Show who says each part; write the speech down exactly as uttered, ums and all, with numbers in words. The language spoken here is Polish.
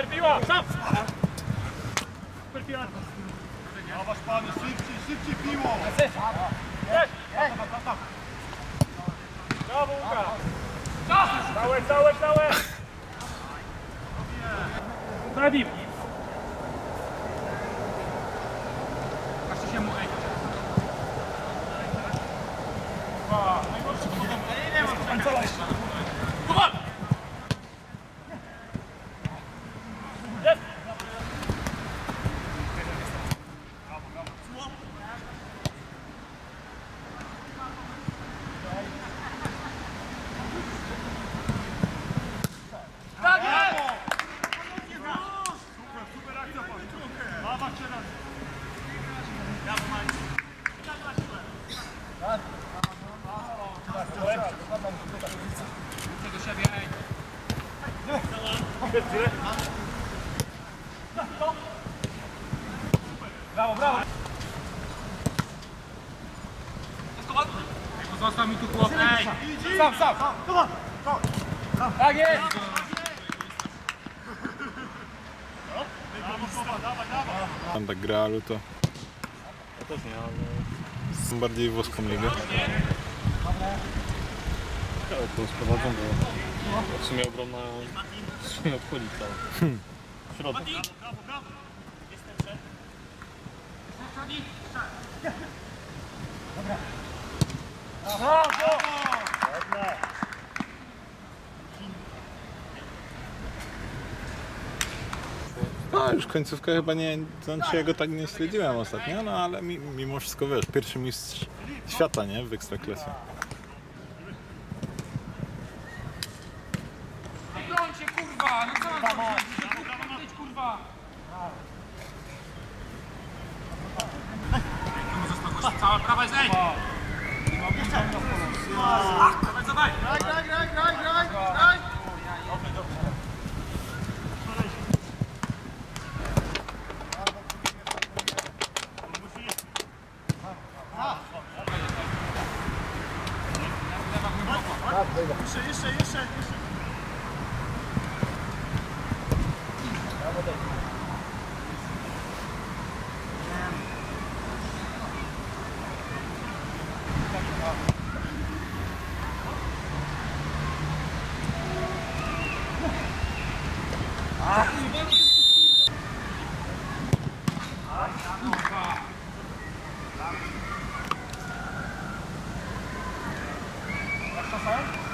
Speaker 1: piła! Sam! Super piła!
Speaker 2: Dawasz pany, szybciej, szybciej piło!
Speaker 1: Jest! Brawo, Łukasz! Całe, całe, całe! Zadim! Każcie się mu, ej! Najgorszy podobny! Nie mam końcowa jeszcze! Kuban! Jest! Tak jest!
Speaker 2: Super, super akcja, pan! Dawać się raz!
Speaker 1: Do siebie, ej! Brawo, brawo! Zostaw mi tu chłop, ej! Sam, sam! Tak jest!
Speaker 3: Tam tak Realu to...
Speaker 4: Ja też nie, ale...
Speaker 3: Są bardziej włoską ligę.
Speaker 4: Ale to sprowadzą, bo w sumie obrona w sumie obchodzi całe. Środek.
Speaker 2: Brawo, brawo!
Speaker 3: No już końcówkę chyba nie, znaczy ja go tak nie śledziłem ostatnio, no ale mi, mimo wszystko wiesz, pierwszy mistrz świata, nie? W Ekstraklasie.
Speaker 1: Broń się, kurwa! No co mam zrobić? Kurwa, być, kurwa! Cała prawa jest, ej! Dawaj, dawaj!
Speaker 2: Graj, graj, graj, graj, graj, graj! Jeszcze, jeszcze, jeszcze, jeszcze.
Speaker 1: Jak czasem?